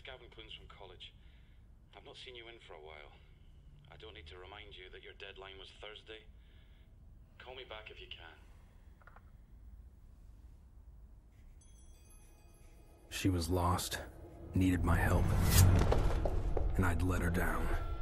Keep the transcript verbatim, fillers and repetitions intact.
Gavin Clunes from college. I've not seen you in for a while. I don't need to remind you that your deadline was Thursday. Call me back if you can. She was lost, needed my help, and I'd let her down.